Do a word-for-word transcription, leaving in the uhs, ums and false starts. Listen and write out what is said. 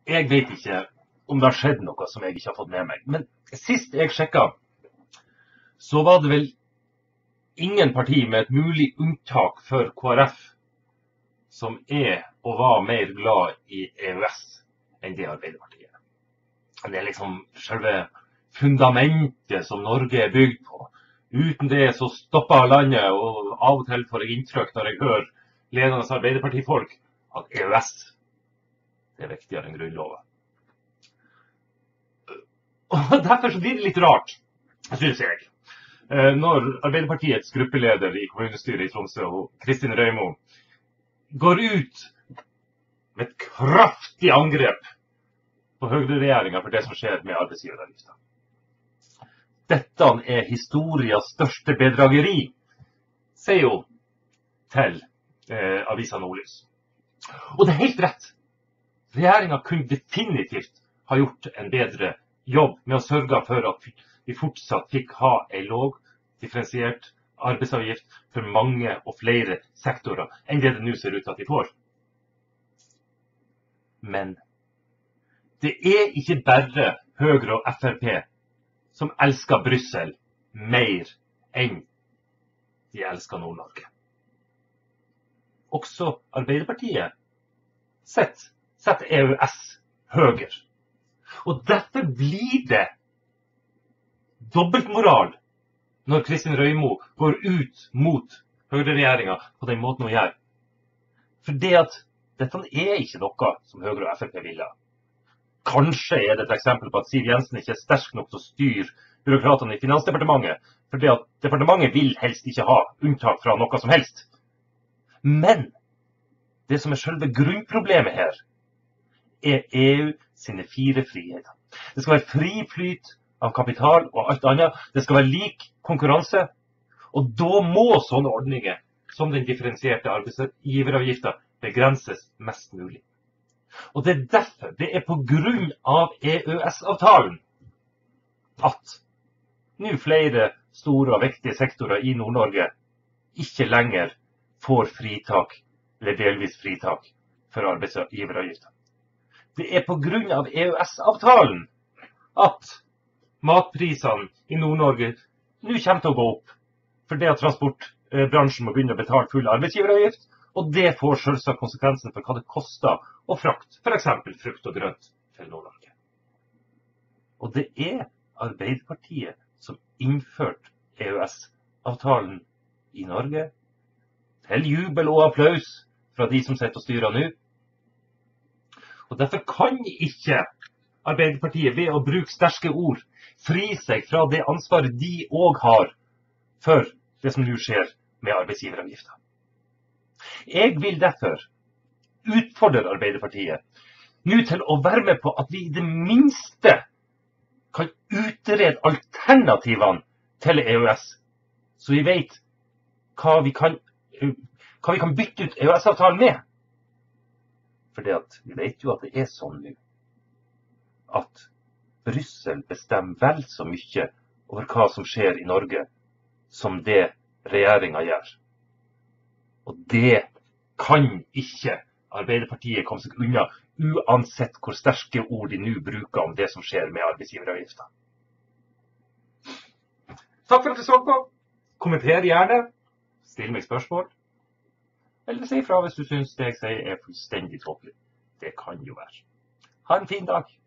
Jeg vet ikke om det har skjedd noe som jeg ikke har fått med meg. Men sist jeg sjekket, så var det vel ingen parti med et mulig unntak for K R F som er og var mer glad i E U S enn det Arbeiderpartiet. Det er liksom selve fundamentet som Norge er bygd på. Uten det så stopper landet, og av og til får jeg inntrykk når jeg hører ledende Arbeiderpartifolk at E U S det er viktigere enn grunnloven. Og derfor så blir det litt rart, synes jeg, når Arbeiderpartiets gruppeleder i kommunestyret i Tromsø, Kristin Røymo, går ut med et kraftig angrep på Høyre-regjeringen for det som skjer med arbeidsgiveravgiften. Dette er historiens største bedrageri, sier jo til eh, Avisa Nordlys. Og det er helt rett. Regjeringen kunne definitivt ha gjort en bedre jobb med å sørge for at vi fortsatt fikk ha en låg, differensiert arbeidsavgift for mange og flere sektorer enn det det nå ser ut til at vi får. Men det er ikke bare Høyre og F R P som elsker Brussel mer enn de elsker Nord-Norge. Også Arbeiderpartiet setter sett E U S høyere. Og derfor blir det dobbeltmoral når Kristin Røymo går ut mot Høyre-regjeringen på den måten hun gjør. For det at dette er ikke noe som Høyre og F R P vil ha. Kanskje er det et eksempel på at Siv Jensen ikke er sterk nok til å styre byråkratene i Finansdepartementet, for det at departementet vil helst ikke ha unntak fra noe som helst. Men det som er selve grunnproblemet her, er E U sine fire friheter. Det skal være fri flyt av kapital og alt annet. Det skal være lik konkurranse. Og da må sånne ordninger som den differensierte arbeidsgiveravgiften begrenses mest mulig. Og det er derfor, det er på grunn av E U S-avtalen at nå flere store og viktige sektorer i Nord-Norge ikke lenger får fritak, eller delvis fritak, for arbeidsgiveravgiften. Det er på grunn av E U S-avtalen at matprisene i Nord-Norge nå kommer til å gå opp, for det at transportbransjen må begynne å betale full arbeidsgiveravgift, og det får selvsagt konsekvensen for hva det koster å frakte, for eksempel frukt og grønt til Nord-Norge. Og det er Arbeiderpartiet som innførte E U S-avtalen i Norge, til jubel og applaus fra de som sitter og styrer nå. Og derfor kan ikke Arbeiderpartiet ved å bruke sterke ord fri seg fra det ansvaret de også har for det som nå skjer med arbeidsgiveravgiften. Jeg vil derfor utfordre Arbeiderpartiet nå til å være med på at vi i det minste kan utrede alternativene til E U S, så vi vet hva vi kan, hva vi kan bytte ut E U S-avtalen med. For vi vet jo at det er sånn nå, at Brussel bestemmer vel så mye over hva som skjer i Norge, som det regjeringen gjør. Og det kan ikke Arbeiderpartiet komme seg unna, uansett hvor sterke ord de nå bruker om det som skjer med arbeidsgiveravgiften. Takk for at du så på. Kommenter gjerne. Still meg spørsmål. Eller si fra hvis du synes det jeg sier er fullstendig tåpelig. Det kan jo være. Ha en fin dag.